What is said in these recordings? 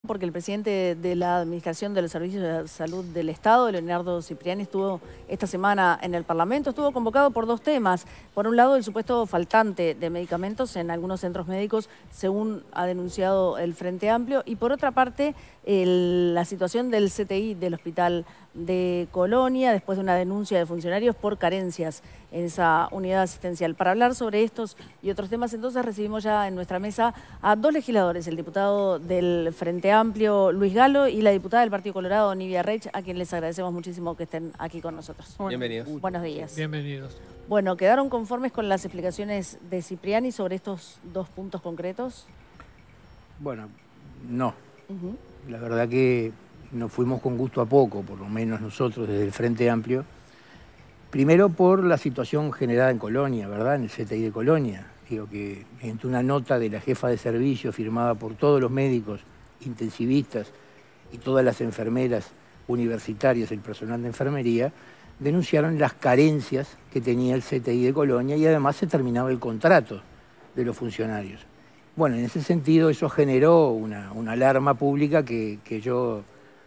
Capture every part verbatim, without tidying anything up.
Porque el presidente de la Administración de los Servicios de Salud del Estado, Leonardo Cipriani, estuvo esta semana en el Parlamento. Estuvo convocado por dos temas. Por un lado, el supuesto faltante de medicamentos en algunos centros médicos, según ha denunciado el Frente Amplio. Y por otra parte, el, la situación del C T I del Hospital de Colonia, después de una denuncia de funcionarios por carencias en esa unidad asistencial. Para hablar sobre estos y otros temas, entonces recibimos ya en nuestra mesa a dos legisladores, el diputado del Frente Amplio, Luis Galo, y la diputada del Partido Colorado, Nivia Reich, a quien les agradecemos muchísimo que estén aquí con nosotros. Bienvenidos. Buenos días. Bienvenidos. Bueno, ¿quedaron conformes con las explicaciones de Cipriani sobre estos dos puntos concretos? Bueno, no. Uh-huh. La verdad que nos fuimos con gusto a poco, por lo menos nosotros desde el Frente Amplio. Primero por la situación generada en Colonia, ¿verdad? En el C T I de Colonia. Digo que entre una nota de la jefa de servicio firmada por todos los médicos, intensivistas y todas las enfermeras universitarias, el personal de enfermería, denunciaron las carencias que tenía el C T I de Colonia y además se terminaba el contrato de los funcionarios. Bueno, en ese sentido eso generó una, una alarma pública que, que yo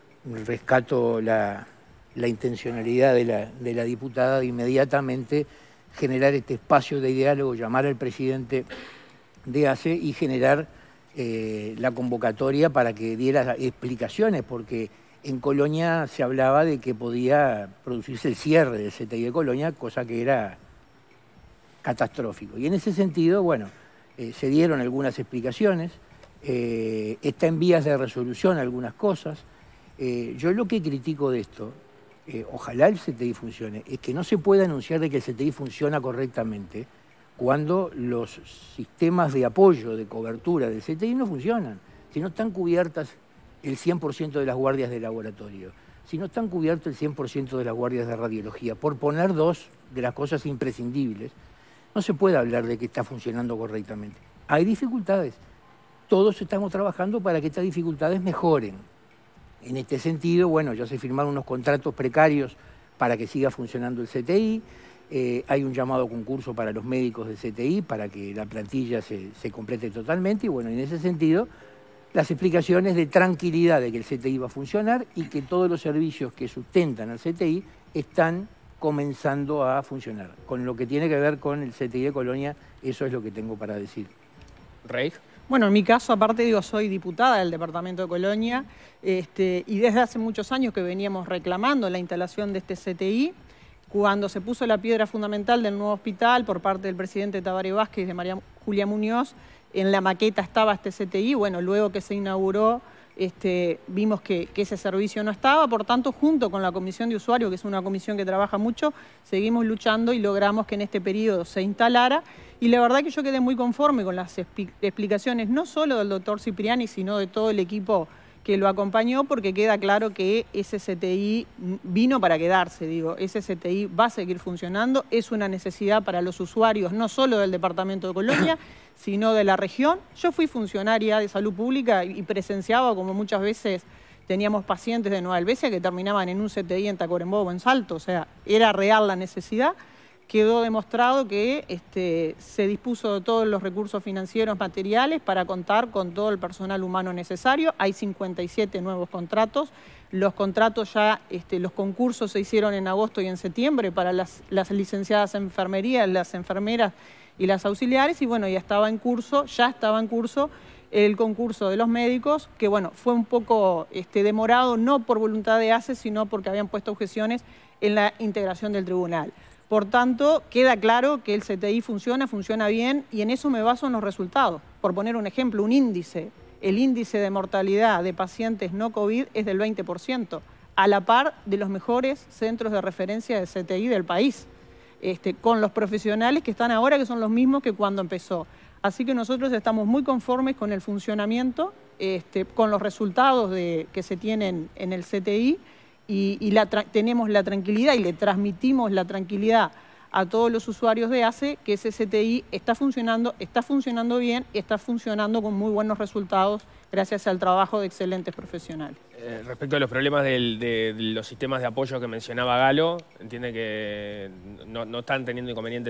rescato la, la intencionalidad de la, de la diputada de inmediatamente generar este espacio de diálogo, llamar al presidente de A C E y generar eh, la convocatoria para que diera explicaciones, porque en Colonia se hablaba de que podía producirse el cierre del C T I de Colonia, cosa que era catastrófico. Y en ese sentido, bueno, eh, se dieron algunas explicaciones, eh, está en vías de resolución algunas cosas. Eh, yo lo que critico de esto, eh, ojalá el C T I funcione, es que no se puede anunciar de que el C T I funciona correctamente cuando los sistemas de apoyo, de cobertura del C T I no funcionan, si no están cubiertas el cien por ciento de las guardias de laboratorio, si no están cubiertos el cien por ciento de las guardias de radiología, por poner dos de las cosas imprescindibles, no se puede hablar de que está funcionando correctamente. Hay dificultades, todos estamos trabajando para que estas dificultades mejoren. En este sentido, bueno, ya se firmaron unos contratos precarios para que siga funcionando el C T I, eh, hay un llamado a concurso para los médicos del C T I para que la plantilla se, se complete totalmente y bueno, en ese sentido, las explicaciones de tranquilidad de que el C T I va a funcionar y que todos los servicios que sustentan al C T I están comenzando a funcionar. Con lo que tiene que ver con el C T I de Colonia, eso es lo que tengo para decir. Reich. Bueno, en mi caso, aparte, digo, soy diputada del departamento de Colonia este, y desde hace muchos años que veníamos reclamando la instalación de este C T I. Cuando se puso la piedra fundamental del nuevo hospital por parte del presidente Tabaré Vázquez y de María Julia Muñoz, en la maqueta estaba este C T I. Bueno, luego que se inauguró, este, vimos que, que ese servicio no estaba. Por tanto, junto con la Comisión de Usuarios, que es una comisión que trabaja mucho, seguimos luchando y logramos que en este periodo se instalara. Y la verdad que yo quedé muy conforme con las explicaciones, no solo del doctor Cipriani, sino de todo el equipo que lo acompañó, porque queda claro que ese C T I vino para quedarse, digo, ese C T I va a seguir funcionando, es una necesidad para los usuarios, no solo del departamento de Colonia, sino de la región. Yo fui funcionaria de salud pública y presenciaba como muchas veces teníamos pacientes de Nueva Helvecia que terminaban en un C T I en Tacuarembó o en Salto, o sea, era real la necesidad. Quedó demostrado que este, se dispuso de todos los recursos financieros materiales para contar con todo el personal humano necesario. Hay cincuenta y siete nuevos contratos. Los contratos ya, este, los concursos se hicieron en agosto y en septiembre para las, las licenciadas en enfermería, las enfermeras y las auxiliares. Y bueno, ya estaba en curso, ya estaba en curso el concurso de los médicos, que bueno, fue un poco este, demorado, no por voluntad de A C E, sino porque habían puesto objeciones en la integración del tribunal. Por tanto, queda claro que el C T I funciona, funciona bien, y en eso me baso en los resultados. Por poner un ejemplo, un índice, el índice de mortalidad de pacientes no COVID es del veinte por ciento, a la par de los mejores centros de referencia de C T I del país, este, con los profesionales que están ahora, que son los mismos que cuando empezó. Así que nosotros estamos muy conformes con el funcionamiento, este, con los resultados de, que se tienen en el C T I, y, y la tenemos la tranquilidad y le transmitimos la tranquilidad a todos los usuarios de A C E que ese C T I está funcionando, está funcionando bien y está funcionando con muy buenos resultados gracias al trabajo de excelentes profesionales. Eh, respecto a los problemas del, de, de los sistemas de apoyo que mencionaba Galo, ¿entiende que no, no están teniendo inconvenientes?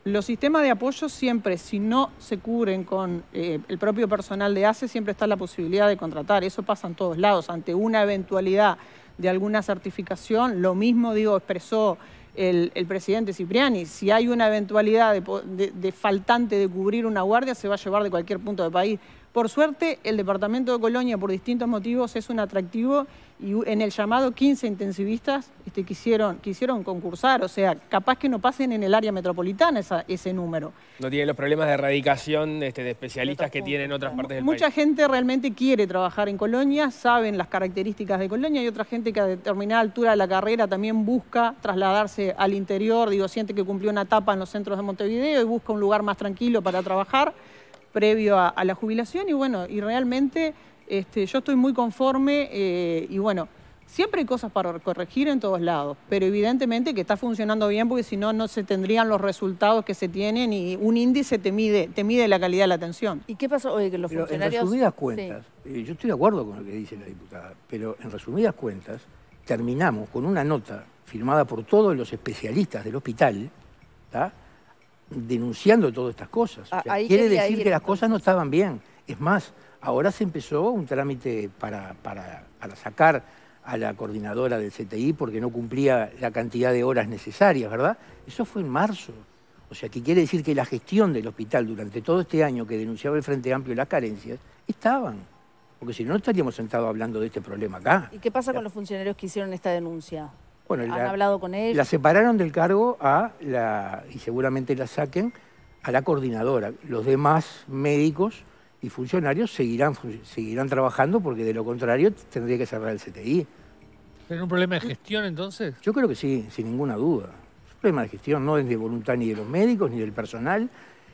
Los sistemas de apoyo siempre, si no se cubren con eh, el propio personal de A C E, siempre está la posibilidad de contratar. Eso pasa en todos lados. Ante una eventualidad de alguna certificación, lo mismo, digo, expresó el, el presidente Cipriani. Si hay una eventualidad de, de, de faltante de cubrir una guardia, se va a llevar de cualquier punto del país. Por suerte, el departamento de Colonia, por distintos motivos, es un atractivo y en el llamado quince intensivistas este, quisieron, quisieron concursar. O sea, capaz que no pasen en el área metropolitana esa, ese número. No tienen los problemas de erradicación este, de especialistas que tienen en otras partes del país. Mucha gente realmente quiere trabajar en Colonia, saben las características de Colonia. Hay otra gente que a determinada altura de la carrera también busca trasladarse al interior. Digo, siente que cumplió una etapa en los centros de Montevideo y busca un lugar más tranquilo para trabajar previo a, a la jubilación, y bueno, y realmente este, yo estoy muy conforme eh, y bueno, siempre hay cosas para corregir en todos lados, pero evidentemente que está funcionando bien porque si no, no se tendrían los resultados que se tienen y un índice te mide, te mide la calidad de la atención. ¿Y qué pasó hoy que los pero funcionarios...? En resumidas cuentas, sí. eh, yo estoy de acuerdo con lo que dice la diputada, pero en resumidas cuentas terminamos con una nota firmada por todos los especialistas del hospital, ¿tá?, denunciando todas estas cosas. O sea, quiere decir que las cosas no estaban bien. Es más, ahora se empezó un trámite para, para, para sacar a la coordinadora del C T I porque no cumplía la cantidad de horas necesarias, ¿verdad? Eso fue en marzo. O sea, que quiere decir que la gestión del hospital durante todo este año que denunciaba el Frente Amplio las carencias, estaban. Porque si no, no estaríamos sentados hablando de este problema acá. ¿Y qué pasa con los funcionarios que hicieron esta denuncia? Bueno, ¿Han la, hablado con ellos? La separaron del cargo a la, y seguramente la saquen, a la coordinadora. Los demás médicos y funcionarios seguirán, seguirán trabajando porque de lo contrario tendría que cerrar el C T I. ¿Pero un problema de gestión entonces? Yo creo que sí, sin ninguna duda. Es un problema de gestión, no es de voluntad ni de los médicos ni del personal.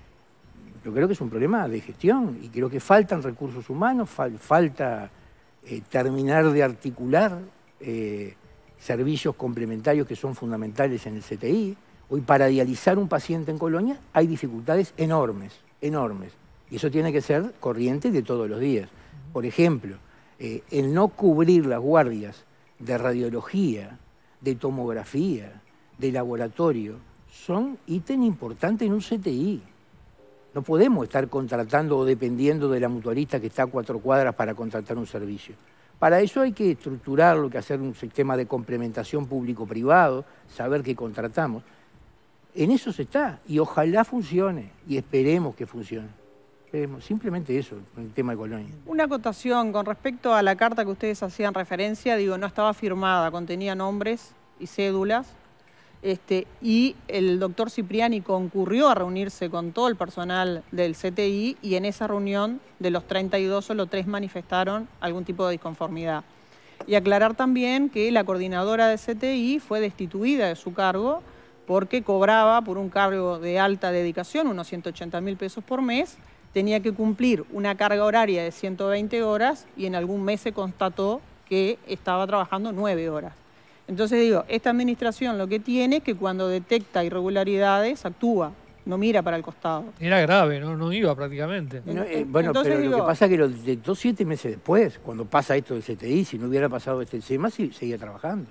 Yo creo que es un problema de gestión y creo que faltan recursos humanos, fal, falta eh, terminar de articular eh, servicios complementarios que son fundamentales en el C T I. Hoy para dializar un paciente en Colonia hay dificultades enormes, enormes. Y eso tiene que ser corriente de todos los días. Por ejemplo, eh, el no cubrir las guardias de radiología, de tomografía, de laboratorio, son ítem importantes en un C T I. No podemos estar contratando o dependiendo de la mutualista que está a cuatro cuadras para contratar un servicio. Para eso hay que estructurarlo, hay que hacer un sistema de complementación público-privado, saber qué contratamos. En eso se está, y ojalá funcione, y esperemos que funcione. Esperemos. Simplemente eso, el tema de Colonia. Una acotación con respecto a la carta que ustedes hacían referencia, digo, no estaba firmada, contenía nombres y cédulas, este, y el doctor Cipriani concurrió a reunirse con todo el personal del C T I y en esa reunión de los treinta y dos solo tres manifestaron algún tipo de disconformidad. Y aclarar también que la coordinadora del C T I fue destituida de su cargo porque cobraba por un cargo de alta dedicación, unos ciento ochenta mil pesos por mes, tenía que cumplir una carga horaria de ciento veinte horas y en algún mes se constató que estaba trabajando nueve horas. Entonces digo, esta administración lo que tiene es que cuando detecta irregularidades actúa, no mira para el costado. Era grave, no, no iba prácticamente. No, eh, bueno, Entonces, pero digo, lo que pasa es que lo detectó siete meses después, cuando pasa esto del C T I, si no hubiera pasado este tema, sí, seguía trabajando.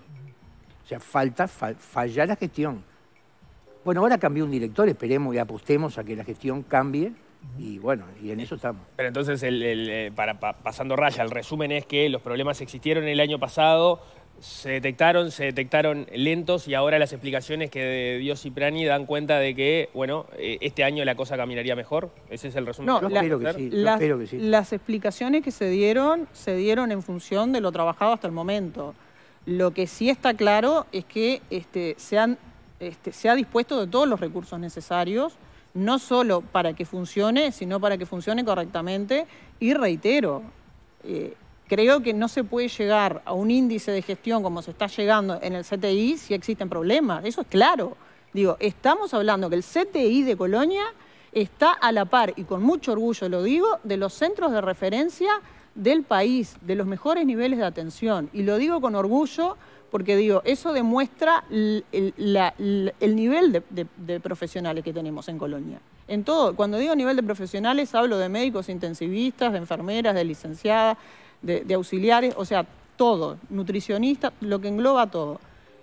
O sea, falta, fa, falla la gestión. Bueno, ahora cambió un director, esperemos y apostemos a que la gestión cambie. Y bueno, y en eso estamos. Pero entonces, el, el, para, pa, pasando raya, el resumen es que los problemas existieron el año pasado, se detectaron, se detectaron lentos y ahora las explicaciones que dio Cipriani dan cuenta de que, bueno, este año la cosa caminaría mejor. Ese es el resumen. No, yo la, espero que sí, yo las, espero que sí. Las explicaciones que se dieron, se dieron en función de lo trabajado hasta el momento. Lo que sí está claro es que este, se, han, este, se ha dispuesto de todos los recursos necesarios, no solo para que funcione, sino para que funcione correctamente. Y reitero, eh, creo que no se puede llegar a un índice de gestión como se está llegando en el C T I si existen problemas. Eso es claro. Digo, estamos hablando que el C T I de Colonia está a la par, y con mucho orgullo lo digo, de los centros de referencia del país, de los mejores niveles de atención. Y lo digo con orgullo porque digo, eso demuestra el, el, la, el nivel de, de, de profesionales que tenemos en Colonia. En todo, cuando digo nivel de profesionales, hablo de médicos intensivistas, de enfermeras, de licenciadas, de, de auxiliares, o sea, todo, nutricionistas, lo que engloba todo.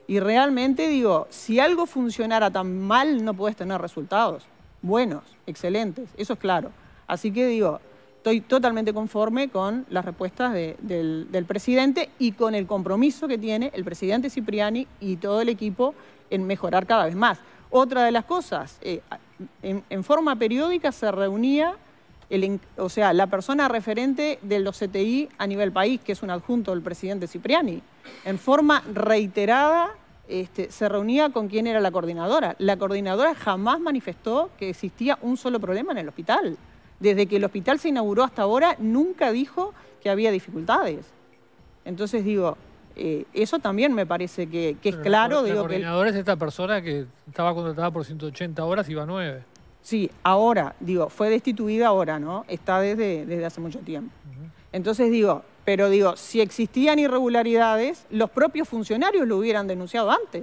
Y realmente digo, si algo funcionara tan mal, no puedes tener resultados buenos, excelentes, eso es claro. Así que digo, estoy totalmente conforme con las respuestas de, del, del presidente y con el compromiso que tiene el presidente Cipriani y todo el equipo en mejorar cada vez más. Otra de las cosas, eh, en, en forma periódica se reunía, el, o sea, la persona referente de los C T I a nivel país, que es un adjunto del presidente Cipriani. En forma reiterada este, se reunía con quién era la coordinadora. La coordinadora jamás manifestó que existía un solo problema en el hospital. Desde que el hospital se inauguró hasta ahora, nunca dijo que había dificultades. Entonces digo, eh, eso también me parece que, que es claro. La digo, coordinadora que es esta persona que estaba contratada por ciento ochenta horas y va a nueve. Sí, ahora, digo, fue destituida ahora, ¿no? Está desde, desde hace mucho tiempo. Uh-huh. Entonces digo, pero digo, si existían irregularidades, los propios funcionarios lo hubieran denunciado antes.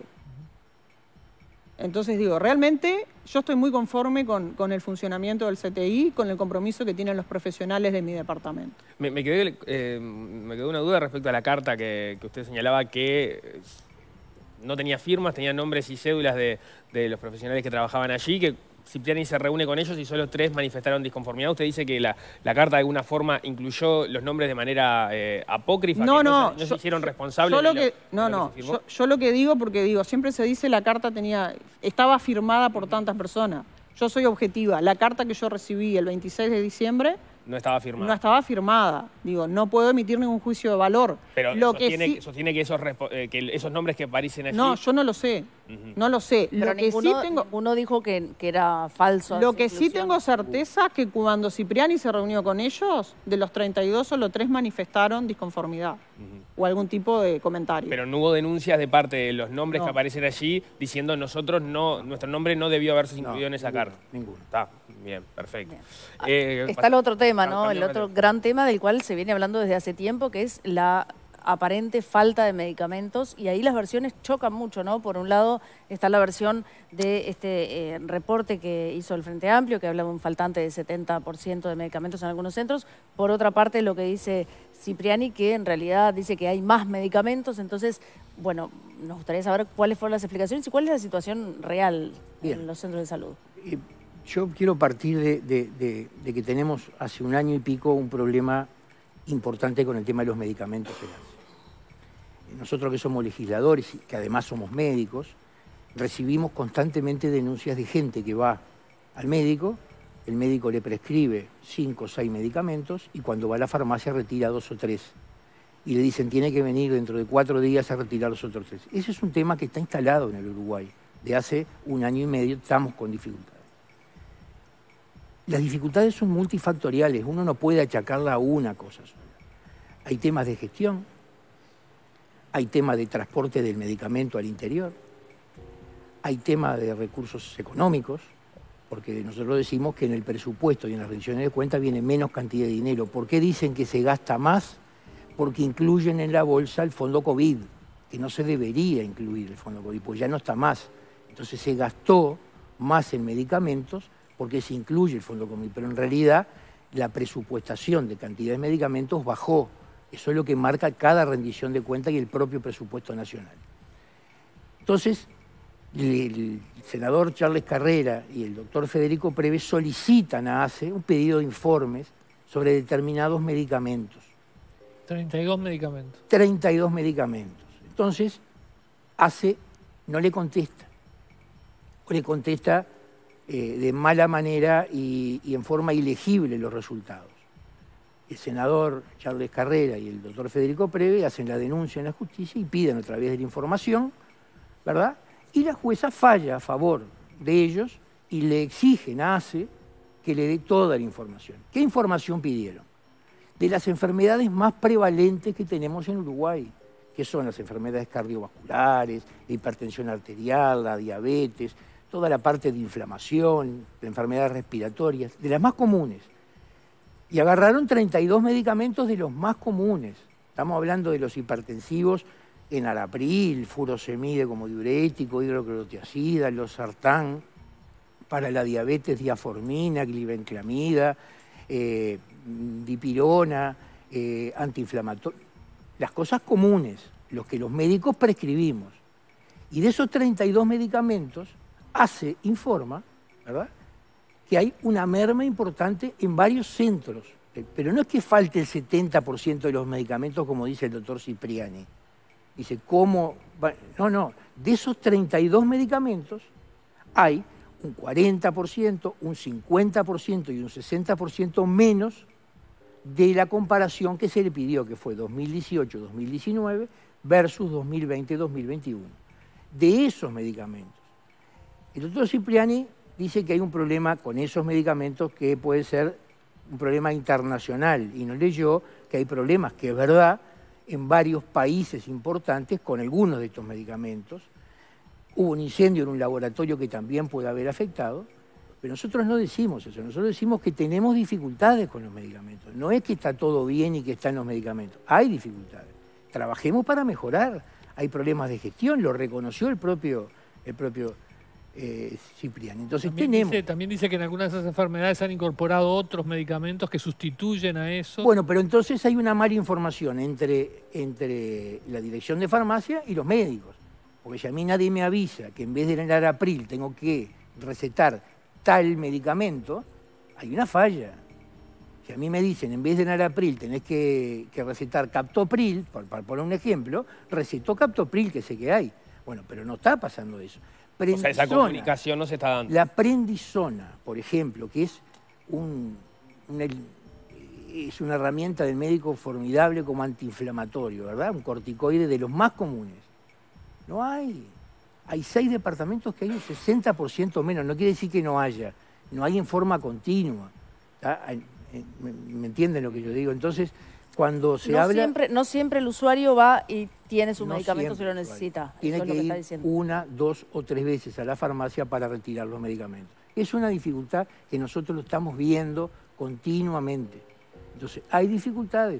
Entonces digo, realmente yo estoy muy conforme con, con el funcionamiento del C T I, con el compromiso que tienen los profesionales de mi departamento. Me, me, quedé, eh, me quedó una duda respecto a la carta que, que usted señalaba que no tenía firmas, tenía nombres y cédulas de, de los profesionales que trabajaban allí, que Cipriani se reúne con ellos y solo tres manifestaron disconformidad. ¿Usted dice que la, la carta de alguna forma incluyó los nombres de manera eh, apócrifa? No, que no. No, no yo, se hicieron responsables yo lo de que, lo, No, de lo no. que se firmó? Yo, yo lo que digo, porque digo, siempre se dice la carta tenía, estaba firmada por tantas personas. Yo soy objetiva. La carta que yo recibí el veintiséis de diciembre... No estaba firmada. No estaba firmada. Digo, no puedo emitir ningún juicio de valor. Pero lo sostiene, que sí... sostiene que, esos, eh, que esos nombres que aparecen allí... No, yo no lo sé. Uh-huh. No lo sé. Pero lo ninguno, que sí tengo... ninguno dijo que, que era falso. Lo que sí tengo certeza es que cuando Cipriani se reunió con ellos, de los treinta y dos, solo tres manifestaron disconformidad. Uh-huh. O algún tipo de comentario. Pero no hubo denuncias de parte de los nombres no. que aparecen allí diciendo nosotros no, nuestro nombre no debió haberse incluido no, en esa ninguno, carta. Ninguno. Está bien, perfecto. Bien. Eh, Está el otro tema, ¿no? El otro de... gran tema del cual se viene hablando desde hace tiempo, que es la aparente falta de medicamentos, y ahí las versiones chocan mucho, ¿no? Por un lado está la versión de este eh, reporte que hizo el Frente Amplio, que habla de un faltante de setenta por ciento de medicamentos en algunos centros. Por otra parte, lo que dice Cipriani, que en realidad dice que hay más medicamentos. Entonces, bueno, nos gustaría saber cuáles fueron las explicaciones y cuál es la situación real Bien. en los centros de salud. Eh, yo quiero partir de, de, de, de que tenemos hace un año y pico un problema importante con el tema de los medicamentos. Nosotros que somos legisladores y que además somos médicos, recibimos constantemente denuncias de gente que va al médico, el médico le prescribe cinco o seis medicamentos y cuando va a la farmacia retira dos o tres. Y le dicen, tiene que venir dentro de cuatro días a retirar los otros tres. Ese es un tema que está instalado en el Uruguay. De hace un año y medio estamos con dificultades. Las dificultades son multifactoriales, uno no puede achacarla a una cosa sola. Hay temas de gestión, hay temas de transporte del medicamento al interior, hay temas de recursos económicos, porque nosotros decimos que en el presupuesto y en las rendiciones de cuentas viene menos cantidad de dinero. ¿Por qué dicen que se gasta más? Porque incluyen en la bolsa el fondo COVID, que no se debería incluir el fondo COVID, pues ya no está más. Entonces se gastó más en medicamentos porque se incluye el fondo COVID, pero en realidad la presupuestación de cantidad de medicamentos bajó. Eso es lo que marca cada rendición de cuentas y el propio presupuesto nacional. Entonces, el senador Charles Carrera y el doctor Federico Preve solicitan a ACE un pedido de informes sobre determinados medicamentos. treinta y dos medicamentos. treinta y dos medicamentos. Entonces, ACE no le contesta. O le contesta eh, de mala manera y, y en forma ilegible los resultados. El senador Charles Carrera y el doctor Federico Preve hacen la denuncia en la justicia y piden a través de la información, ¿verdad? Y la jueza falla a favor de ellos y le exigen a ACE que le dé toda la información. ¿Qué información pidieron? De las enfermedades más prevalentes que tenemos en Uruguay, que son las enfermedades cardiovasculares, la hipertensión arterial, la diabetes, toda la parte de inflamación, de enfermedades respiratorias, de las más comunes. Y agarraron treinta y dos medicamentos de los más comunes. Estamos hablando de los hipertensivos, enalapril, furosemide como diurético, hidroclorotiazida, losartán, para la diabetes, diaformina, glibenclamida, eh, dipirona, eh, antiinflamatorio. Las cosas comunes, los que los médicos prescribimos. Y de esos treinta y dos medicamentos, hace, informa, ¿verdad?, que hay una merma importante en varios centros. Pero no es que falte el setenta por ciento de los medicamentos, como dice el doctor Cipriani. Dice, ¿cómo? No, no. De esos treinta y dos medicamentos, hay un cuarenta por ciento, un cincuenta por ciento y un sesenta por ciento menos de la comparación que se le pidió, que fue dos mil dieciocho dos mil diecinueve versus dos mil veinte dos mil veintiuno. De esos medicamentos. El doctor Cipriani dice que hay un problema con esos medicamentos que puede ser un problema internacional y no leyó que hay problemas, que es verdad, en varios países importantes con algunos de estos medicamentos. Hubo un incendio en un laboratorio que también puede haber afectado, pero nosotros no decimos eso, nosotros decimos que tenemos dificultades con los medicamentos. No es que está todo bien y que están los medicamentos, hay dificultades. Trabajemos para mejorar, hay problemas de gestión, lo reconoció el propio, el propio eh, Cipriani. Entonces también tenemos... Dice, también dice que en algunas de esas enfermedades han incorporado otros medicamentos que sustituyen a eso. Bueno, pero entonces hay una mala información entre, entre la dirección de farmacia y los médicos. Porque si a mí nadie me avisa que en vez de Enalapril tengo que recetar tal medicamento, hay una falla. Si a mí me dicen, en vez de Enalapril tenés que, que recetar Captopril, por, para poner un ejemplo, recetó Captopril, que sé que hay. Bueno, pero no está pasando eso. O sea, esa comunicación no se está dando. La Prendisona, por ejemplo, que es, un, una, es una herramienta del médico formidable como antiinflamatorio, ¿verdad? Un corticoide de los más comunes. No hay. Hay seis departamentos que hay un sesenta por ciento menos. No quiere decir que no haya. No hay en forma continua. ¿Me, ¿Me entienden lo que yo digo? Entonces, cuando se no habla... Siempre, no siempre el usuario va y tiene su no medicamento si lo siempre, necesita. Tiene Eso que, es lo que ir está diciendo. una, dos o tres veces a la farmacia para retirar los medicamentos. Es una dificultad que nosotros lo estamos viendo continuamente. Entonces, hay dificultades.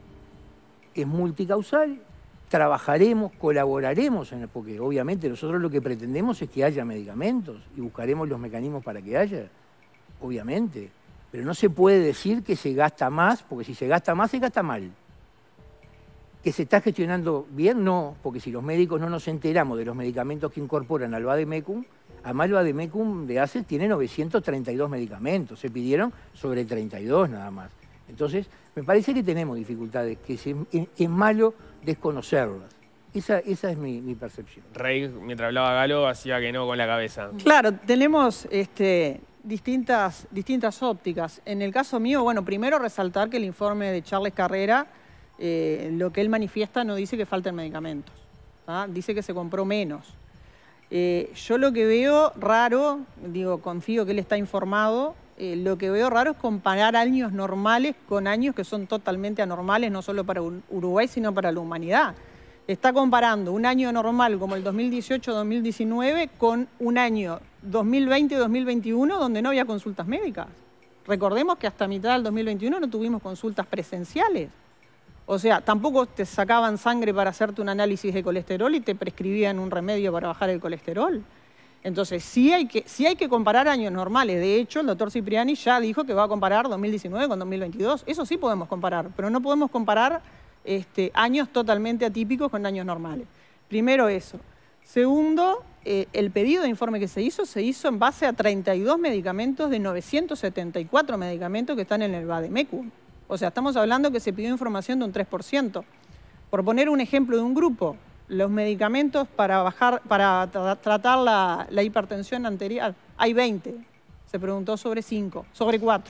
Es multicausal. Trabajaremos, colaboraremos, en el, porque obviamente nosotros lo que pretendemos es que haya medicamentos y buscaremos los mecanismos para que haya, obviamente. Pero no se puede decir que se gasta más, porque si se gasta más, se gasta mal. ¿Que se está gestionando bien? No, porque si los médicos no nos enteramos de los medicamentos que incorporan al Vademecum, además el Vademecum de A C E tiene novecientos treinta y dos medicamentos, se pidieron sobre treinta y dos nada más. Entonces, me parece que tenemos dificultades, que se, es, es malo desconocerlas. Esa, esa es mi, mi percepción. Rey, mientras hablaba Galo, hacía que no con la cabeza. Claro, tenemos este, distintas, distintas ópticas. En el caso mío, bueno, primero resaltar que el informe de Charles Carrera, eh, lo que él manifiesta no dice que falten medicamentos, ¿tá? Dice que se compró menos. Eh, yo lo que veo raro, digo, confío que él está informado, eh, lo que veo raro es comparar años normales con años que son totalmente anormales, no solo para Uruguay, sino para la humanidad. Está comparando un año normal como el dos mil dieciocho dos mil diecinueve con un año dos mil veinte dos mil veintiuno donde no había consultas médicas. Recordemos que hasta mitad del dos mil veintiuno no tuvimos consultas presenciales. O sea, tampoco te sacaban sangre para hacerte un análisis de colesterol y te prescribían un remedio para bajar el colesterol. Entonces, sí hay que, sí hay que comparar años normales. De hecho, el doctor Cipriani ya dijo que va a comparar dos mil diecinueve con dos mil veintidós. Eso sí podemos comparar, pero no podemos comparar este, años totalmente atípicos con años normales. Primero eso. Segundo, eh, el pedido de informe que se hizo, se hizo en base a treinta y dos medicamentos de novecientos setenta y cuatro medicamentos que están en el Vademecum. O sea, estamos hablando que se pidió información de un tres por ciento. Por poner un ejemplo de un grupo, los medicamentos para, bajar, para tra tratar la, la hipertensión arterial, hay veinte. Se preguntó sobre cinco, sobre cuatro.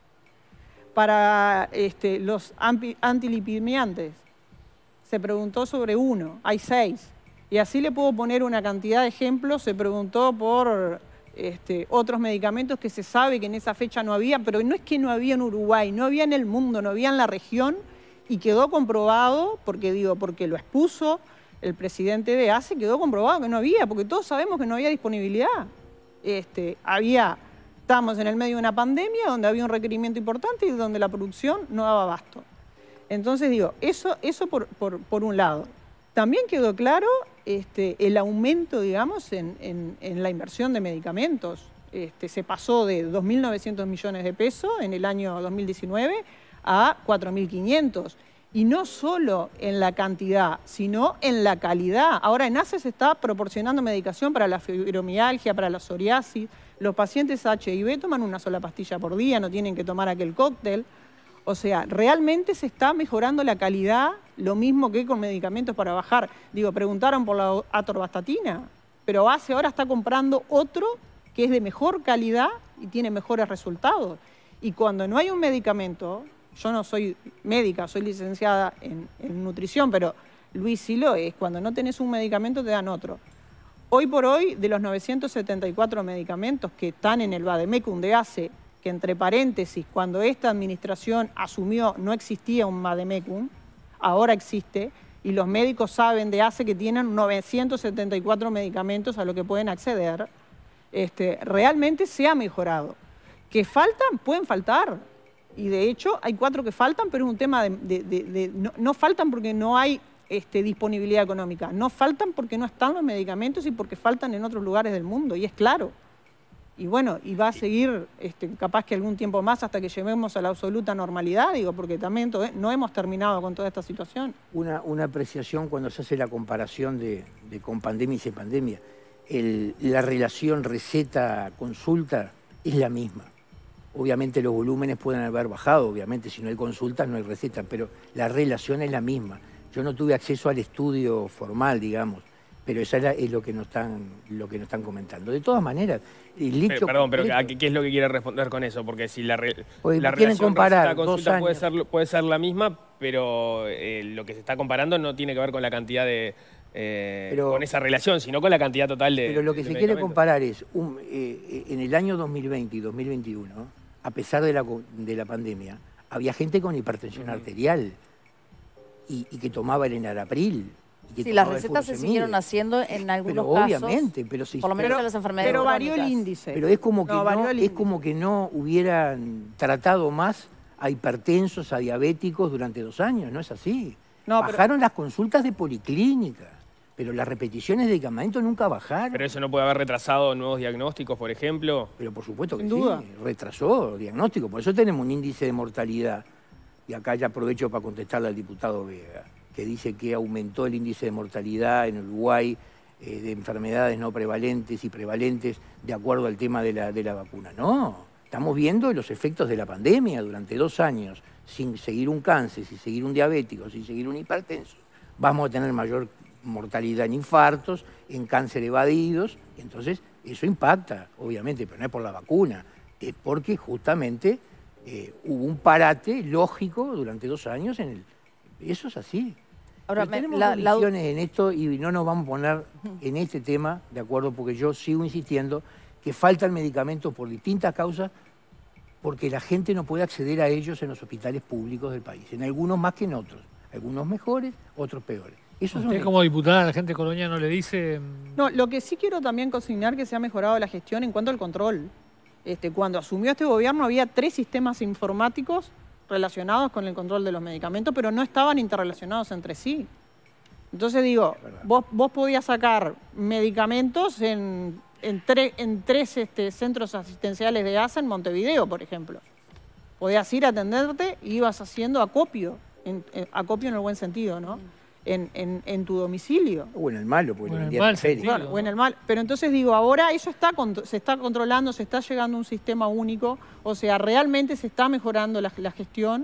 Para este, los antilipidemiantes, se preguntó sobre uno, hay seis. Y así le puedo poner una cantidad de ejemplos. Se preguntó por este, otros medicamentos que se sabe que en esa fecha no había, pero no es que no había en Uruguay, no había en el mundo, no había en la región, y quedó comprobado, porque digo, porque lo expuso el presidente de A C E, quedó comprobado que no había, porque todos sabemos que no había disponibilidad. Este, había, estábamos en el medio de una pandemia donde había un requerimiento importante y donde la producción no daba abasto. Entonces digo, eso, eso por, por, por un lado. También quedó claro este, el aumento, digamos, en, en, en la inversión de medicamentos. Este, se pasó de dos mil novecientos millones de pesos en el año dos mil diecinueve a cuatro mil quinientos. Y no solo en la cantidad, sino en la calidad. Ahora en A C E se está proporcionando medicación para la fibromialgia, para la psoriasis. Los pacientes H I V toman una sola pastilla por día, no tienen que tomar aquel cóctel. O sea, realmente se está mejorando la calidad, lo mismo que con medicamentos para bajar. Digo, preguntaron por la atorvastatina, pero A C E ahora está comprando otro que es de mejor calidad y tiene mejores resultados. Y cuando no hay un medicamento, yo no soy médica, soy licenciada en, en nutrición, pero Luis sí lo es, cuando no tenés un medicamento te dan otro. Hoy por hoy, de los novecientos setenta y cuatro medicamentos que están en el Vademecum de A C E, que entre paréntesis, cuando esta administración asumió no existía un Vademecum, ahora existe, y los médicos saben de A C E que tienen novecientos setenta y cuatro medicamentos a los que pueden acceder, este, realmente se ha mejorado. ¿Que faltan? Pueden faltar. Y de hecho hay cuatro que faltan, pero es un tema de... de, de, de no, no faltan porque no hay este, disponibilidad económica, no faltan porque no están los medicamentos y porque faltan en otros lugares del mundo, y es claro. Y bueno, y va a seguir este, capaz que algún tiempo más hasta que lleguemos a la absoluta normalidad, digo, porque también todo, no hemos terminado con toda esta situación. Una, una apreciación cuando se hace la comparación de, de con pandemia y sin pandemia. El, la relación receta-consulta es la misma. Obviamente los volúmenes pueden haber bajado, obviamente si no hay consultas no hay recetas, pero la relación es la misma. Yo no tuve acceso al estudio formal, digamos, pero eso es, la, es lo que nos están lo que nos están comentando. De todas maneras, el hecho... Pero, perdón, pero ¿qué, ¿qué es lo que quiere responder con eso? Porque si la, re, la relación comparar consulta puede ser, puede ser la misma, pero eh, lo que se está comparando no tiene que ver con la cantidad de... Eh, pero, con esa relación, sino con la cantidad total de... Pero lo que se quiere comparar es, un, eh, en el año dos mil veinte y dos mil veintiuno, a pesar de la, de la pandemia, había gente con hipertensión uh-huh. arterial y, y que tomaba el enalapril. Y que sí, las recetas se siguieron haciendo en algunos pero, casos. Obviamente, pero sí. Por lo menos en las enfermedades Pero varió el índice. Pero es como, que no, no, es como que no hubieran tratado más a hipertensos, a diabéticos durante dos años, ¿no es así? No, Bajaron pero... las consultas de policlínica. Pero las repeticiones de medicamentos nunca bajaron. ¿Pero eso no puede haber retrasado nuevos diagnósticos, por ejemplo? Pero por supuesto que Sin sí, duda. retrasó diagnóstico. Por eso tenemos un índice de mortalidad. Y acá ya aprovecho para contestarle al diputado Vega, que dice que aumentó el índice de mortalidad en Uruguay eh, de enfermedades no prevalentes y prevalentes de acuerdo al tema de la, de la vacuna. No, estamos viendo los efectos de la pandemia durante dos años, sin seguir un cáncer, sin seguir un diabético, sin seguir un hipertenso. Vamos a tener mayor mortalidad en infartos, en cáncer evadidos, entonces eso impacta, obviamente, pero no es por la vacuna, es porque justamente eh, hubo un parate lógico durante dos años en el... Eso es así. Ahora, me, tenemos la, la... en esto y no nos vamos a poner en este tema, de acuerdo, porque yo sigo insistiendo que faltan medicamentos por distintas causas, porque la gente no puede acceder a ellos en los hospitales públicos del país, en algunos más que en otros, algunos mejores, otros peores. Eso ¿Usted es como diputada, la gente de Colonia no le dice...? No, lo que sí quiero también consignar que se ha mejorado la gestión en cuanto al control. Este, cuando asumió este gobierno había tres sistemas informáticos relacionados con el control de los medicamentos, pero no estaban interrelacionados entre sí. Entonces digo, vos, vos podías sacar medicamentos en, en, tre, en tres este, centros asistenciales de A S A en Montevideo, por ejemplo. Podías ir a atenderte y ibas haciendo acopio, en, en, acopio en el buen sentido, ¿no? En, en, en tu domicilio. O en el malo, porque o en el mal sentido, claro, o en el mal. Pero entonces digo, ahora eso está se está controlando, se está llegando a un sistema único, o sea, realmente se está mejorando la, la gestión,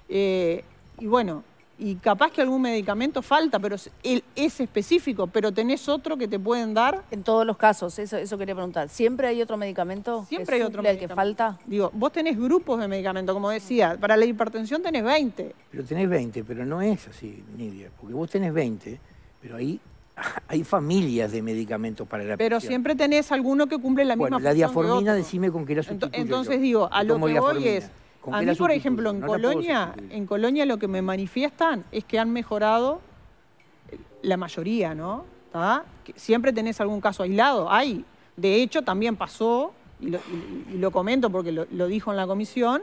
eh, y bueno, y capaz que algún medicamento falta, pero es, es específico, pero tenés otro que te pueden dar. En todos los casos, eso, eso quería preguntar. ¿Siempre hay otro medicamento? Siempre hay otro medicamento. ¿El que falta? Digo, vos tenés grupos de medicamentos, como decía, para la hipertensión tenés veinte. Pero tenés veinte, pero no es así, Nidia, porque vos tenés veinte, pero ahí hay familias de medicamentos para la Pero presión. Siempre tenés alguno que cumple la misma bueno, la diaformina, decime con qué la sustituyo. Entonces yo. digo, a lo que diaformina. voy es... A mí, por ejemplo, en, no Colonia, en Colonia lo que me manifiestan es que han mejorado la mayoría, ¿no? ¿Tá? Que siempre tenés algún caso aislado, hay. De hecho, también pasó, y lo, y, y lo comento porque lo, lo dijo en la comisión,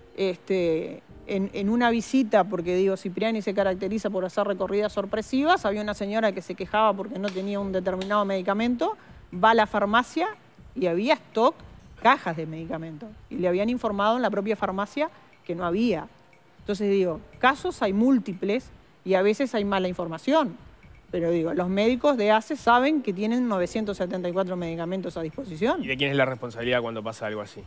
este, en, en una visita, porque digo, Cipriani se caracteriza por hacer recorridas sorpresivas, había una señora que se quejaba porque no tenía un determinado medicamento, va a la farmacia y había stock, cajas de medicamentos, y le habían informado en la propia farmacia que no había. Entonces digo, casos hay múltiples y a veces hay mala información. Pero digo, los médicos de A C E saben que tienen novecientos setenta y cuatro medicamentos a disposición. ¿Y de quién es la responsabilidad cuando pasa algo así?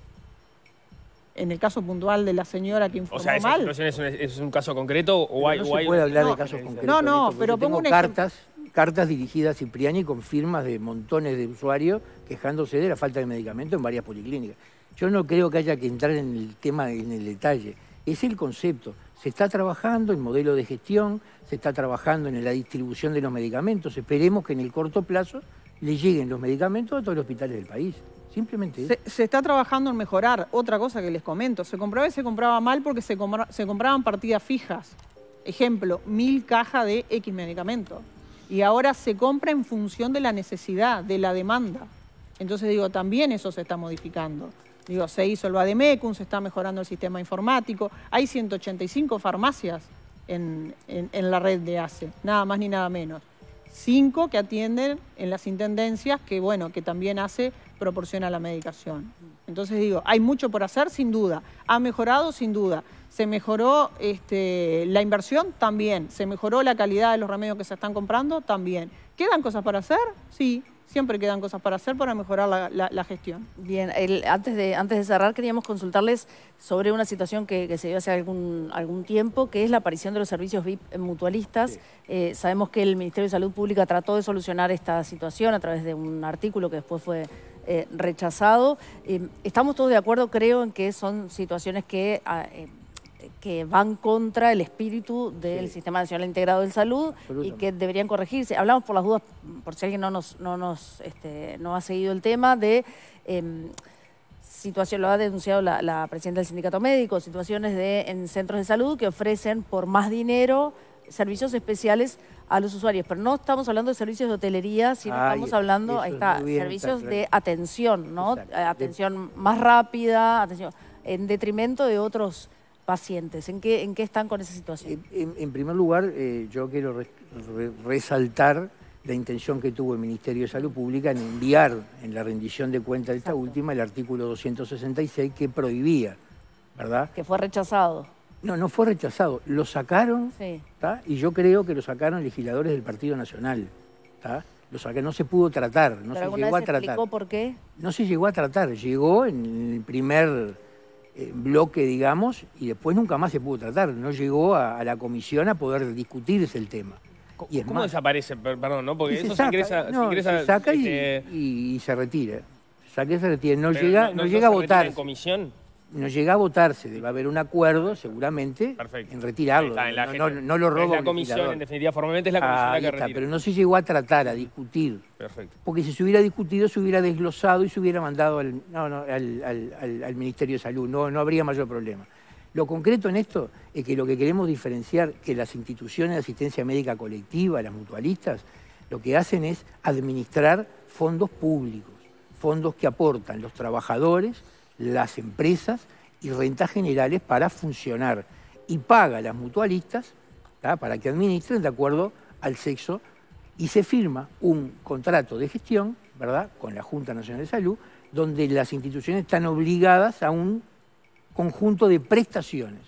En el caso puntual de la señora que informó O sea, ¿esa mal. situación es un, es un caso concreto o hay, no o hay se puede hablar no, de casos concretos. No, no, esto, pero yo pongo tengo un ejemplo. cartas, cartas dirigidas a Cipriani con firmas de montones de usuarios quejándose de la falta de medicamentos en varias policlínicas. Yo no creo que haya que entrar en el tema, en el detalle. Es el concepto. Se está trabajando en modelo de gestión, se está trabajando en la distribución de los medicamentos. Esperemos que en el corto plazo le lleguen los medicamentos a todos los hospitales del país. Simplemente se, se está trabajando en mejorar. Otra cosa que les comento, se compraba y se compraba mal porque se, compra, se compraban partidas fijas. Ejemplo, mil cajas de X medicamento. Y ahora se compra en función de la necesidad, de la demanda. Entonces digo, también eso se está modificando. Digo, se hizo el Vademecum, se está mejorando el sistema informático. Hay ciento ochenta y cinco farmacias en, en, en la red de A C E, nada más ni nada menos. Cinco que atienden en las intendencias, que bueno, que también A C E proporciona la medicación. Entonces digo, hay mucho por hacer, sin duda. ¿Ha mejorado? Sin duda. ¿Se mejoró este, la inversión? También. ¿Se mejoró la calidad de los remedios que se están comprando? También. ¿Quedan cosas para hacer? Sí. Siempre quedan cosas para hacer para mejorar la, la, la gestión. Bien, el, antes, de, antes de cerrar queríamos consultarles sobre una situación que, que se dio hace algún, algún tiempo, que es la aparición de los servicios V I P mutualistas. Sí. Eh, sabemos que el Ministerio de Salud Pública trató de solucionar esta situación a través de un artículo que después fue eh, rechazado. Eh, estamos todos de acuerdo, creo, en que son situaciones que... Eh, que van contra el espíritu del sí. Sistema Nacional Integrado de Salud y que deberían corregirse. Hablamos por las dudas, por si alguien no nos, no nos este, no ha seguido el tema, de eh, situación, lo ha denunciado la, la presidenta del Sindicato Médico, situaciones de, en centros de salud que ofrecen por más dinero servicios especiales a los usuarios. Pero no estamos hablando de servicios de hotelería, sino Ay, estamos hablando, ahí está, bien, servicios está de atención, ¿no? Exacto. Atención más rápida, atención en detrimento de otros pacientes. ¿En qué, en qué están con esa situación? En, en primer lugar, eh, yo quiero re, re, resaltar la intención que tuvo el Ministerio de Salud Pública en enviar en la rendición de cuentas de esta Exacto. última el artículo doscientos sesenta y seis que prohibía, ¿verdad? Que fue rechazado. No, no fue rechazado. Lo sacaron, sí. y yo creo que lo sacaron legisladores del Partido Nacional. ¿tá? Lo sacaron, no se pudo tratar, no se llegó a tratar. ¿Explicó por qué? No se llegó a tratar, llegó en el primer... bloque, digamos, y después nunca más se pudo tratar. No llegó a, a la comisión a poder discutirse el tema. Y es ¿Cómo más, desaparece? Perdón, ¿no? Porque se eso saca, se ingresa... No, se, ingresa, se saca este... y, y, y se retira. Se saca y se retira. No llega, no, no, no llega no a votar. ¿En comisión? No llega a votarse. Va a haber un acuerdo, seguramente, Perfecto. en retirarlo. Está, en la no, no, no lo robo. Es la comisión, en definitiva, formalmente es la comisión ah, la que está, retira. Pero no se llegó a tratar, a discutir. Perfecto. Porque si se hubiera discutido, se hubiera desglosado y se hubiera mandado al, no, no, al, al, al, al Ministerio de Salud. No, no habría mayor problema. Lo concreto en esto es que lo que queremos diferenciar, que las instituciones de asistencia médica colectiva, las mutualistas, lo que hacen es administrar fondos públicos, fondos que aportan los trabajadores, las empresas y rentas generales para funcionar. Y paga a las mutualistas, ¿tá? para que administren de acuerdo al sexo, y se firma un contrato de gestión, ¿verdad?, con la Junta Nacional de Salud, donde las instituciones están obligadas a un conjunto de prestaciones.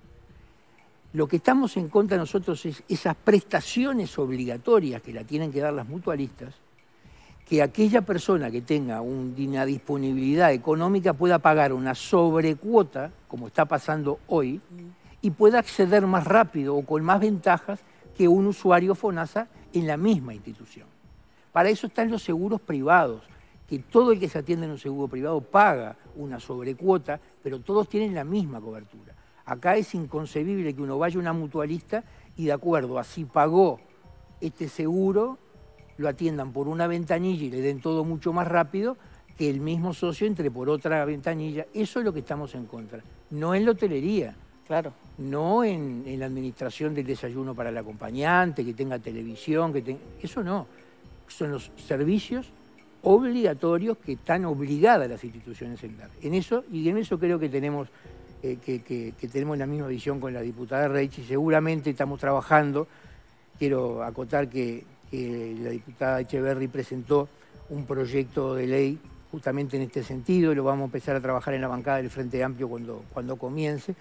Lo que estamos en contra de nosotros es esas prestaciones obligatorias que la tienen que dar las mutualistas, que aquella persona que tenga una disponibilidad económica pueda pagar una sobrecuota, como está pasando hoy, y pueda acceder más rápido o con más ventajas que un usuario FONASA en la misma institución. Para eso están los seguros privados, que todo el que se atiende en un seguro privado paga una sobrecuota, pero todos tienen la misma cobertura. Acá es inconcebible que uno vaya a una mutualista y de acuerdo a si pagó este seguro, lo atiendan por una ventanilla y le den todo mucho más rápido que el mismo socio entre por otra ventanilla. Eso es lo que estamos en contra. No en la hotelería, claro. no en, en la administración del desayuno para el acompañante, que tenga televisión, que tenga... eso no. Son los servicios obligatorios que están obligadas las instituciones en dar. En eso, y en eso creo que tenemos, eh, que, que, que tenemos la misma visión con la diputada Reich, y seguramente estamos trabajando. Quiero acotar que que la diputada Echeverri presentó un proyecto de ley justamente en este sentido, y lo vamos a empezar a trabajar en la bancada del Frente Amplio cuando, cuando comience,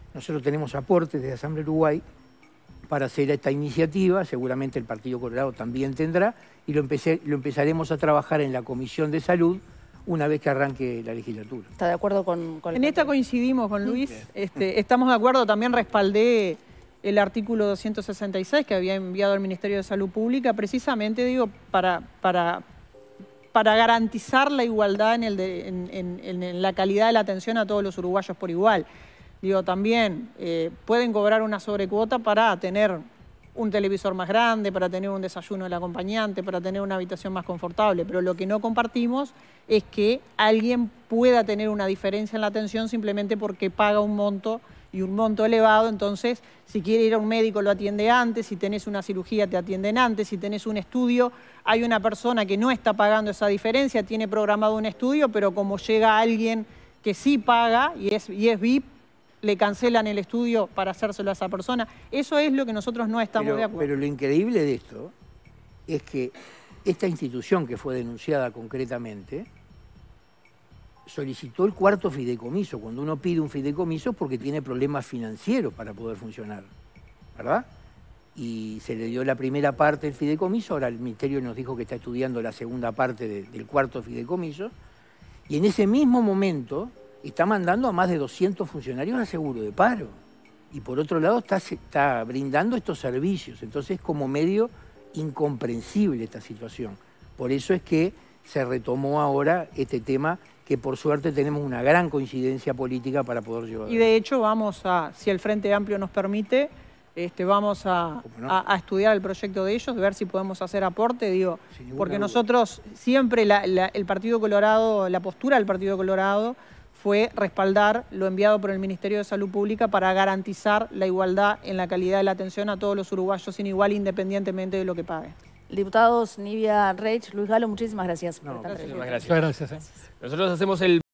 nosotros tenemos aportes de Asamblea Uruguay para hacer esta iniciativa, seguramente el Partido Colorado también tendrá, y lo, empecé, lo empezaremos a trabajar en la Comisión de Salud una vez que arranque la legislatura. ¿Está de acuerdo con, con En esta coincidimos con Luis, este, estamos de acuerdo, también respaldé el artículo doscientos sesenta y seis que había enviado al Ministerio de Salud Pública, precisamente, digo, para, para, para garantizar la igualdad en, el de, en, en, en la calidad de la atención a todos los uruguayos por igual. Digo, también eh, pueden cobrar una sobrecuota para tener un televisor más grande, para tener un desayuno del acompañante, para tener una habitación más confortable, pero lo que no compartimos es que alguien pueda tener una diferencia en la atención simplemente porque paga un monto y un monto elevado. Entonces, si quiere ir a un médico lo atiende antes, si tenés una cirugía te atienden antes, si tenés un estudio, hay una persona que no está pagando esa diferencia, tiene programado un estudio, pero como llega alguien que sí paga y es, y es V I P, le cancelan el estudio para hacérselo a esa persona. Eso es lo que nosotros no estamos pero, de acuerdo. Pero lo increíble de esto es que esta institución que fue denunciada concretamente solicitó el cuarto fideicomiso. Cuando uno pide un fideicomiso porque tiene problemas financieros para poder funcionar, ¿verdad? Y se le dio la primera parte del fideicomiso, ahora el Ministerio nos dijo que está estudiando la segunda parte de, del cuarto fideicomiso, y en ese mismo momento está mandando a más de doscientos funcionarios a seguro de paro. Y por otro lado está, está brindando estos servicios. Entonces es como medio incomprensible esta situación. Por eso es que se retomó ahora este tema, que por suerte tenemos una gran coincidencia política para poder llevar. Y de hecho vamos a, si el Frente Amplio nos permite, este, vamos a, no? a, a estudiar el proyecto de ellos, ver si podemos hacer aporte, digo, porque duda. nosotros siempre, la, la, el Partido Colorado, la postura del Partido Colorado fue respaldar lo enviado por el Ministerio de Salud Pública para garantizar la igualdad en la calidad de la atención a todos los uruguayos sin igual, independientemente de lo que paguen. Diputados Nivia Reich, Luis Galo, muchísimas gracias. No, por esta muchísimas entrevista. gracias. Muchas gracias. ¿eh? Nosotros hacemos el